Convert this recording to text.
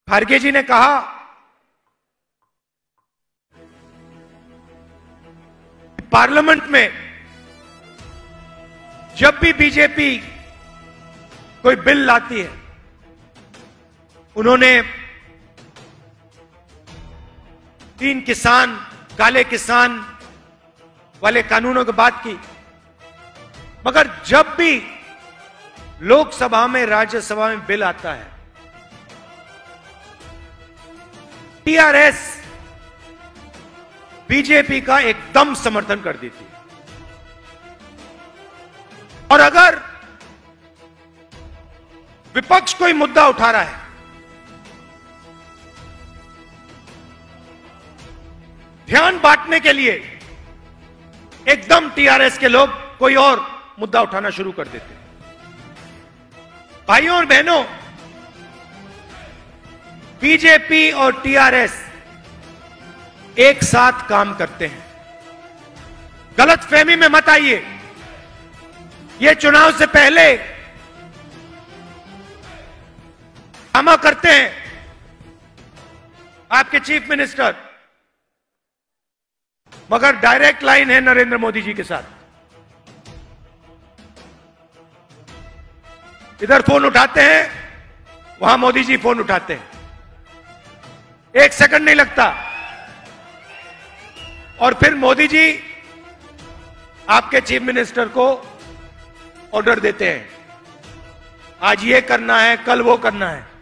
खड़गे जी ने कहा पार्लियामेंट में जब भी बीजेपी कोई बिल लाती है, उन्होंने 3 किसान, काले किसान वाले कानूनों की बात की, मगर जब भी लोकसभा में, राज्यसभा में बिल आता है, टीआरएस बीजेपी का एकदम समर्थन कर देती है। और अगर विपक्ष कोई मुद्दा उठा रहा है, ध्यान बांटने के लिए एकदम टीआरएस के लोग कोई और मुद्दा उठाना शुरू कर देते हैं। भाइयों और बहनों, बीजेपी और टीआरएस एक साथ काम करते हैं। गलतफहमी में मत आइए। ये चुनाव से पहले ड्रामा करते हैं आपके चीफ मिनिस्टर, मगर डायरेक्ट लाइन है नरेंद्र मोदी जी के साथ। इधर फोन उठाते हैं, वहां मोदी जी फोन उठाते हैं, 1 सेकंड नहीं लगता। और फिर मोदी जी आपके चीफ मिनिस्टर को ऑर्डर देते हैं, आज ये करना है, कल वो करना है।